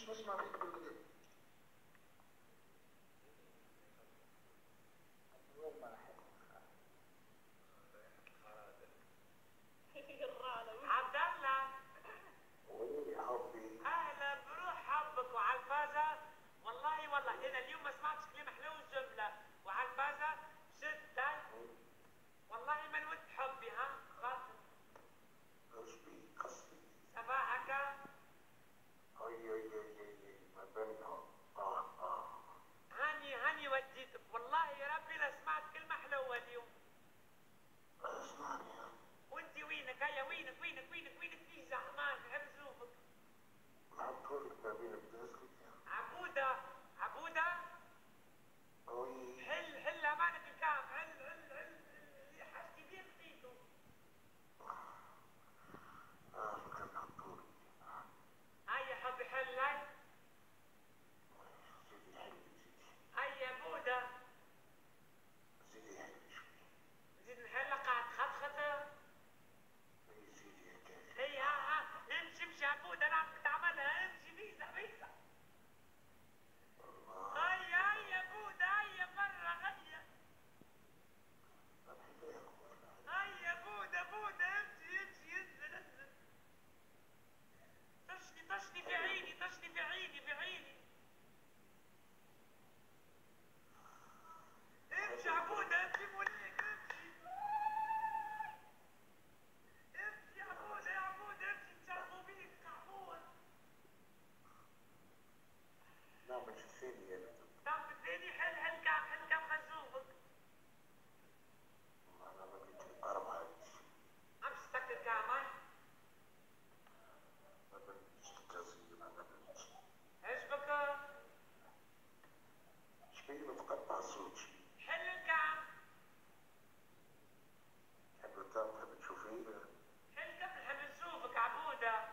مش نسمع فيك كل كده. وين ما راح عبد الله وين يا حبي؟ اهلا بروح حبك وعالفازة. والله انا اليوم ما سمعتش كلمة حلو الجملة وعالفازة جدا. والله ما نود حبي ها خاطر ايش بيك قصدي؟ صباحك. اي ما بينهم. هاني وديتك والله يا ربي لا سمعت كلمة حلوة اليوم. اسمعني وانت وينك هيا وينك في زحمان نحب نشوفك. معطول ما بين بتسكت يا عبودة وي. حل امانك الكام حل اللي حاجتي بيه خديته. كان معطول. هيا حبي حل هاي. زيدي حلو زيدي. هيا بودة زيدي حلو شوي. نزيد نحل قاعد خطخطة. زيدي يا كافي. هي ها امشي يا بودة انا بدك تعملها امشي فيزا. هيا بودة هيا برا هيا. هيا بودة امشي انزل. طشني في عيني. امشي عبودة امشي موليك امشي يا عبودة امشي تشربوا بيك كحول. نعم مش فيني يا بنت. طب الدنيا حل كام خزوبك. انا ما قلت 4 امسك الكامل. ما بنتش تكازي ما بنتش. ايش بك؟ شبيه متقطع الصوت شبيه. حل الكام. حب تحب تشوفيه. حل كم نحب نشوفك عبودة.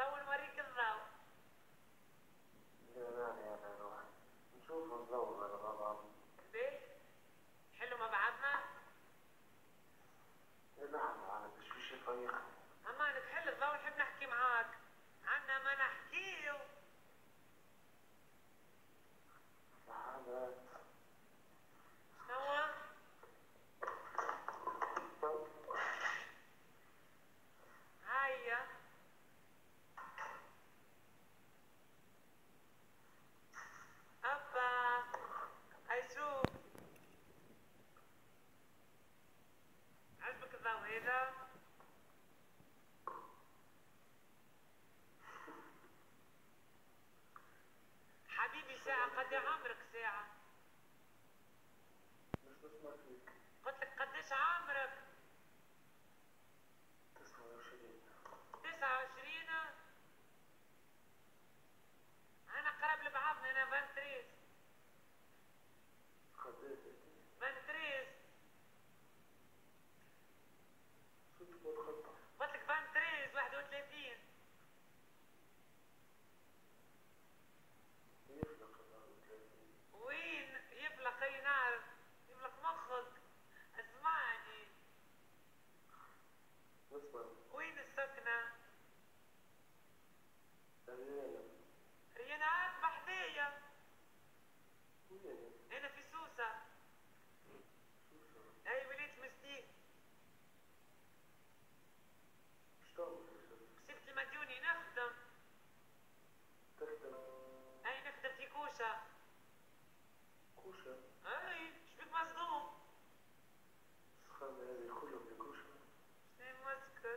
تو نوريك الضوء. يا روحي نشوف الضوء على بعض. ليه؟ حلو مع بعضنا؟ نحن على تشويش الفريق. أما نحل الضوء نحب نحكي معاك. عنا ما نحكيه. حالات. شنو؟ هيا. أبا. هاي شوف. عجبك الضوء هذا؟ حبيبي ساعة قد عمرك ساعة؟ مش بسمع فيك. قلت لك قديش عمرك؟ 29. 29. أنا قرب لبعضنا. أنا 23. قديش؟ 23. شو تقول خطة؟ قلت لك 23 31. يفلق 34. وين يفلق؟ أي نعرف يفلق مخك. اسمعني. نسمع. وين السكنة؟ ريانا. رينات بحدية. وين؟ هنا في سوسة. شو أي وليت مسديك. مش تعمل في الشغل؟ كسبت المديوني نخدم. تخدم. أي نخدم في كوشة. كوشة. أي شبيك مصدوم؟ السخانة هذه كلها في كوشة. شنو مسكت؟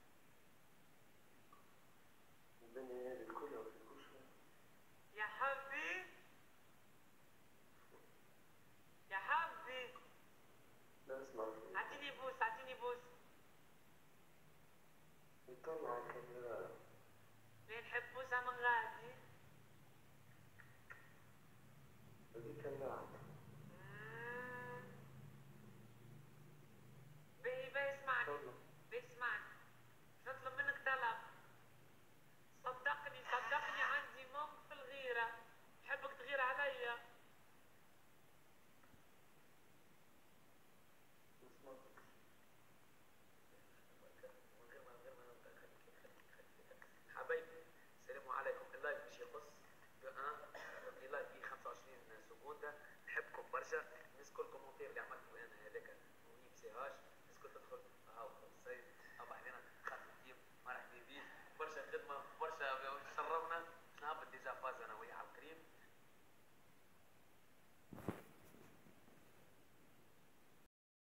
الدنيا هذه كلها في كوشة. يا حبي. يا حبي. لا اسمع فيك. اعطيني بوس اعطيني بوس. يطلع الكاميرا. ليه نحب بوسة من غادي؟ هذيك النعم.